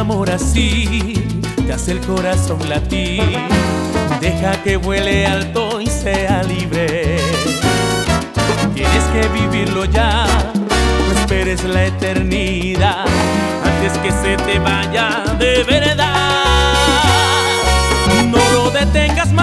amor así te hace el corazón latir. Deja que vuele alto y sea libre. Tienes que vivirlo ya, no esperes la eternidad antes que se te vaya de verdad. No lo detengas más.